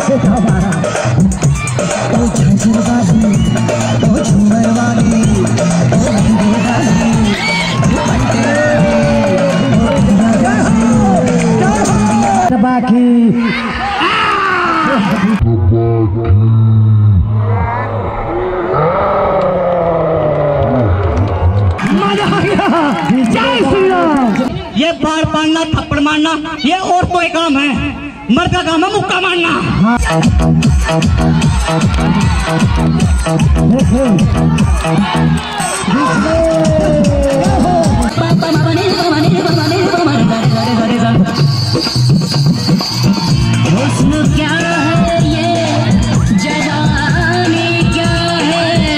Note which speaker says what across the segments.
Speaker 1: से हमारा ओ झंझरवाली ओ झूमरवाली ओ लंगोवाली बाकी
Speaker 2: ये बार मारना थप्पड़ मारना ये औरतों का काम है, मर्द का काम है मुक्का मारना।
Speaker 3: क्या है ये जवानी क्या है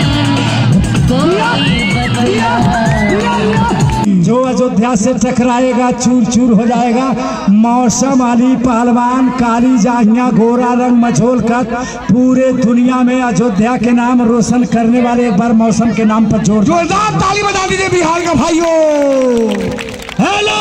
Speaker 1: जो अयोध्या से टकराएगा चूर चूर हो जाएगा। मौसम अली पहलवान काली जाहिया गोरा रंग मझोल कर पूरे दुनिया में अयोध्या के नाम रोशन करने वाले एक बार मौसम के नाम पर जोरदार ताली बजा दीजिए बिहार का भाइयों।
Speaker 2: हेलो,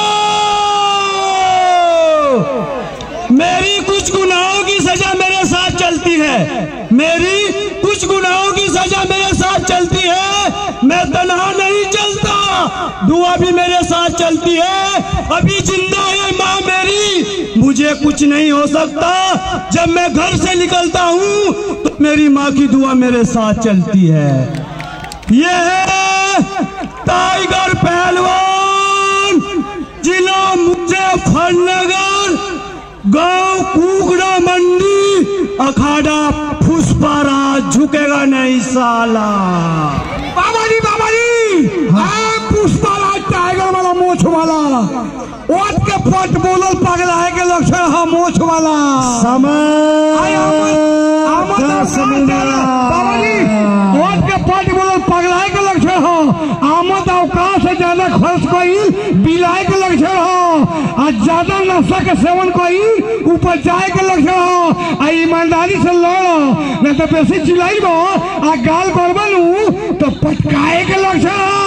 Speaker 2: मेरी कुछ गुनाहों की सजा मेरे साथ चलती है, मेरी कुछ गुनाहों की सजा मेरे साथ चलती है। मैं तन्हा नहीं चलता, दुआ भी मेरे साथ चलती है। अभी जिंदा है माँ मेरी, मुझे कुछ नहीं हो सकता। जब मैं घर से निकलता हूँ तो मेरी माँ की दुआ मेरे साथ चलती है। ये है टाइगर पहलवान, जिला मुजफ्फरनगर, गांव कुगड़ा मंडी, अखाड़ा पुष्पाराज, झुकेगा नहीं साला।
Speaker 1: बाबा जी पुष्पाराज टाइगर वाला मोछ वाला ओट के पट बोलल पगला है के लक्षण है मोछ वाला समय बाबा जी ओट के पट बोलल पगला है के लक्षण है। आमद अवकाश से ज्यादा खर्च कोई बिलाए के लक्षण है। आज ज्यादा नशा के सेवन कोई ऊपर जाए के लक्षण है। आ ईमानदारी से लड़ो नहीं तो बेसी चिल्लाई आ गाल बरबन तो पटकाए के लक्षण है।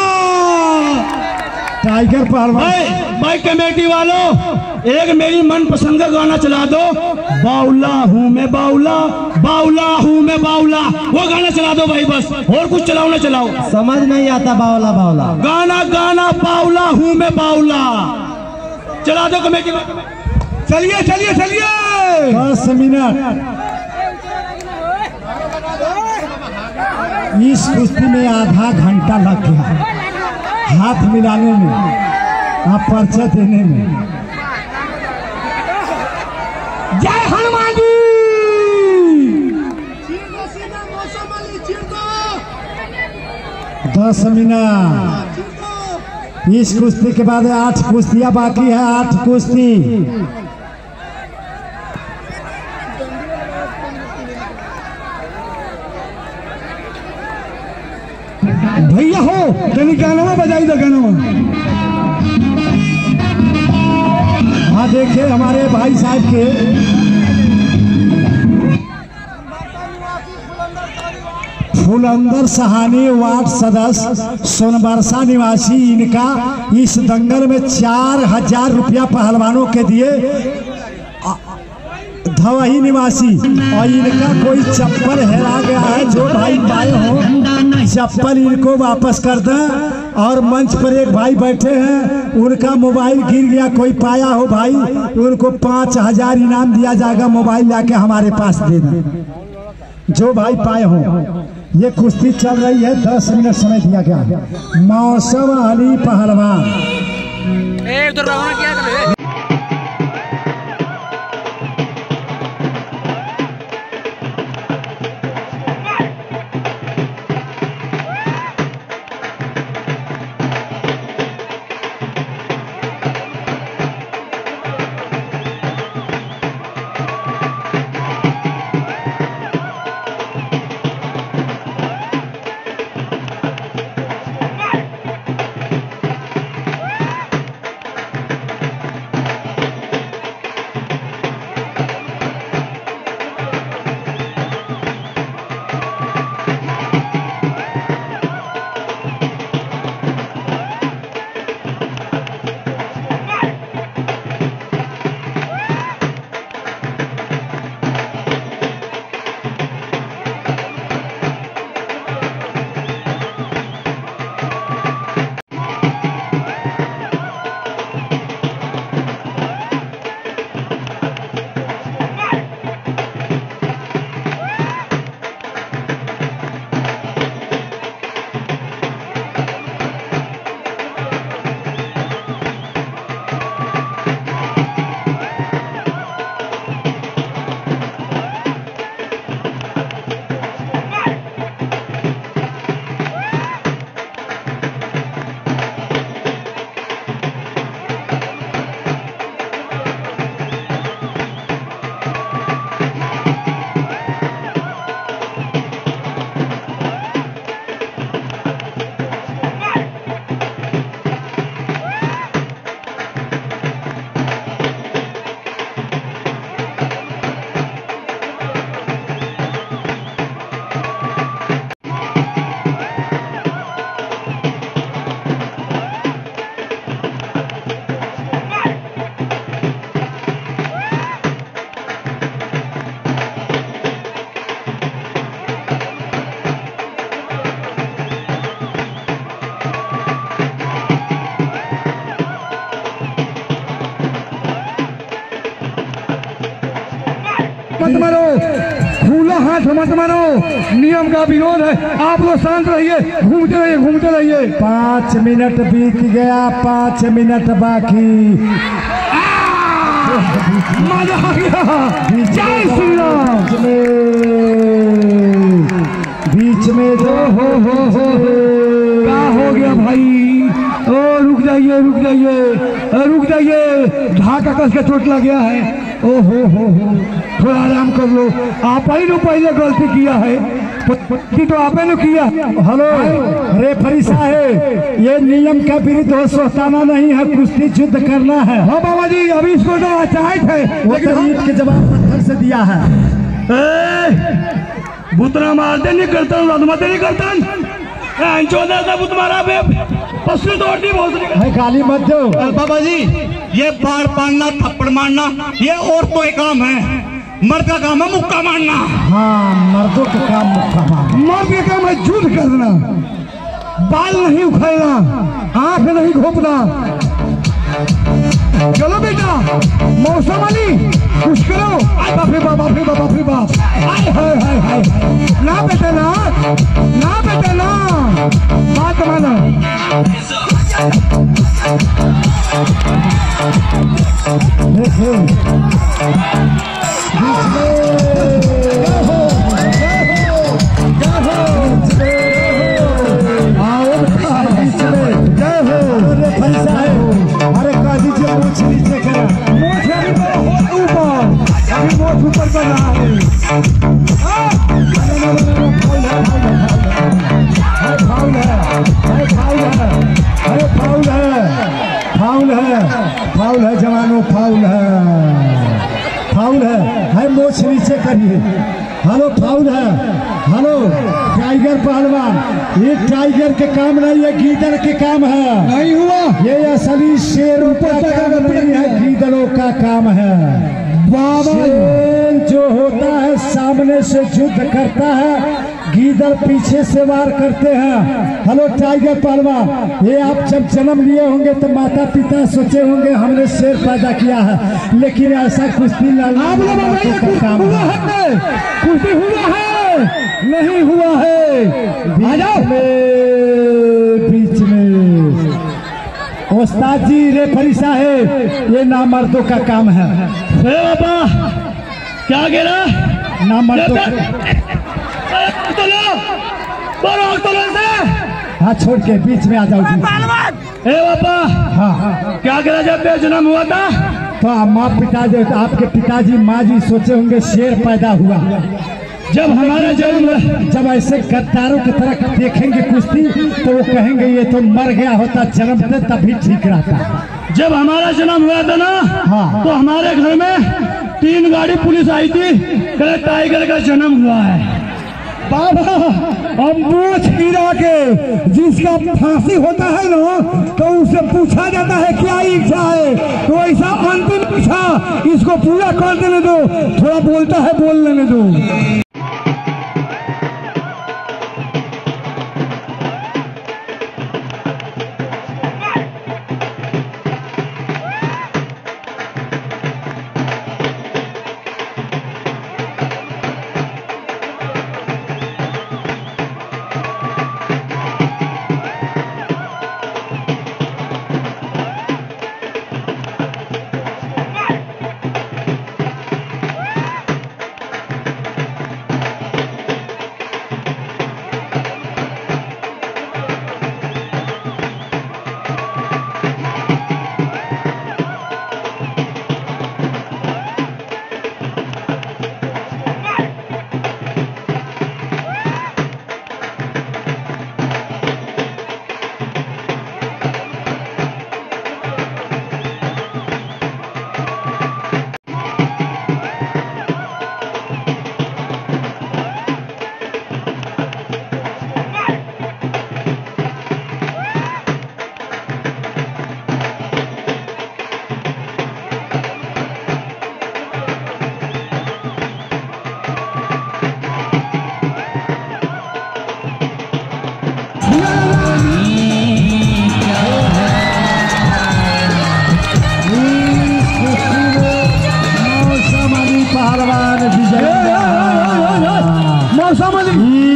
Speaker 1: टाइगर पहलवान
Speaker 2: भाई कमेटी वालों, एक मेरी मनपसंद का गाना चला दो। बाउला हूँ मैं बाउला, बाउला हूँ मैं बाउला, वो गाना चला दो भाई बस। और कुछ चलाओ ना चलाओ,
Speaker 1: समझ नहीं आता बाउला बाउला
Speaker 2: गाना गाना बाउला हूँ मैं बाउला चला दो कमेटी।
Speaker 1: चलिए चलिए चलिए 10 मिनट इस कुश्ती में आधा घंटा लग गया, हाथ मिलाने में आप पर्चा देने में। जय हनुमान जी। 10 मिनट इस कुश्ती के बाद 8 कुश्तियां बाकी है। 8 कुश्ती भैया हो कहीं गाना बजाई दो गाना। हाँ देखिए हमारे भाई साहब के फुलंदर सहानी वार्ड सदस्य सोनबरसा निवासी, इनका इस दंगल में 4000 रुपया पहलवानों के दिए। धवही निवासी और इनका कोई चप्पल हेरा गया है, जो भाई पाए हो चप्पल इनको वापस कर दें। और मंच पर एक भाई बैठे हैं, उनका मोबाइल गिर गया, कोई पाया हो भाई उनको 5000 इनाम दिया जाएगा। मोबाइल लाके हमारे पास दे दें जो भाई पाए हो। ये कुश्ती चल रही है, 10 मिनट समय दिया गया है। मौसम अली पहलवान
Speaker 4: मत मारो, खुला हाथ मत मारो, नियम का विरोध है। आप लोग शांत रहिए, घूमते रहिए, घूमते रहिए।
Speaker 1: 5 मिनट बीत गया, 5 मिनट बाकी।
Speaker 4: मजा आ गया। जय श्री राम।
Speaker 1: बीच में जो
Speaker 4: हो क्या हो गया भाई? ओ रुक जाइए, रुक जाइए, रुक जाइए, ढाका कस के चोट लग गया है। ओ हो, थोड़ा आराम कर लो। आप ही ने पहले गलती किया है, पत्ती तो आपने ने किया।
Speaker 1: हेलो रेफरी साहब, ये नियम का विरुद्ध हो, सोताना नहीं है, कुश्ती युद्ध करना है।
Speaker 4: हाँ बाबा जी, अभी इसको तो अचानक है,
Speaker 1: लेकिन ईद के जवाब पत्थर से दिया है।
Speaker 2: बुतना मारते नहीं करता, रदमते नहीं करता, चौदह सा बुत मारा बे, पसली तोड़ दी बहुत
Speaker 1: है, गाली मत दो।
Speaker 5: बाबा जी, ये बार पाड़ना, थप्पड़ मारना, ये औरतों के काम है। मर्द का काम है मुक्का मारना।
Speaker 1: हाँ, मर्दों का काम मुक्का मारना।
Speaker 4: मर्द का काम है युद्ध करना, बाल नहीं उखाड़ना, आंख नहीं घोपना। चलो बेटा, मौसम वाली कुछ करो। बाप रे बाप, बाप रे बाप, बाप रे बाप, हाय हाय हाय हाय। ना बेटा ना, ना बेटा ना, बात मानो।
Speaker 1: अरे काजी जी मूछ नीचे करा,
Speaker 4: मोछ अभी मोछ ऊपर कर रहा है।
Speaker 1: फाउल है जवानों, फाउल है मोछ नीचे करिए। हेलो, फाउल है। हेलो टाइगर पहलवान, ये टाइगर के काम नहीं है, गीदड़ के काम है।
Speaker 4: नहीं हुआ,
Speaker 1: ये असली शेरों का काम नहीं है, गीदड़ों का काम है।
Speaker 4: बाबा
Speaker 1: शेर जो होता है सामने से युद्ध करता है, गीदड़ पीछे से वार करते हैं। हेलो टाइगर पहलवान, ये आप जब जन्म लिए होंगे तो माता पिता सोचे होंगे हमने शेर पैदा किया है, लेकिन ऐसा कुश्ती लड़ना का काम है।
Speaker 4: कुश्ती हुआ है नहीं हुआ है?
Speaker 1: बीच में उस्ताद जी, रेफरी साहब, ये नामर्दों का काम है।
Speaker 2: बाबा क्या कह रहा?
Speaker 1: नामर्दों हाँ, छोड़ के बीच में आ जाओ जी।
Speaker 2: बाबा
Speaker 1: हाँ,
Speaker 2: क्या कह रहा? जब जन्म हुआ था
Speaker 1: तो माँ पिताजी, आपके पिताजी माँ जी सोचे होंगे शेर पैदा हुआ।
Speaker 2: जब हमारा जन्म,
Speaker 1: जब ऐसे गद्दारों की तरह देखेंगे कुश्ती तो वो कहेंगे ये तो मर गया होता, जन्मते तभी ठीक रहता।
Speaker 2: जब हमारा जन्म हुआ था ना,
Speaker 1: हाँ,
Speaker 2: तो हमारे घर में 3 गाड़ी पुलिस आई थी, कहे टाइगर का जन्म हुआ है।
Speaker 4: बाबा अब मूछ गिरा के जिसका फांसी होता है ना, तो उससे पूछा जाता है क्या इच्छा है, तो ऐसा अंतिम इच्छा इसको पूरा कर देने दो। थोड़ा बोलता है, बोल लेने दो।
Speaker 1: विजय
Speaker 4: मौसम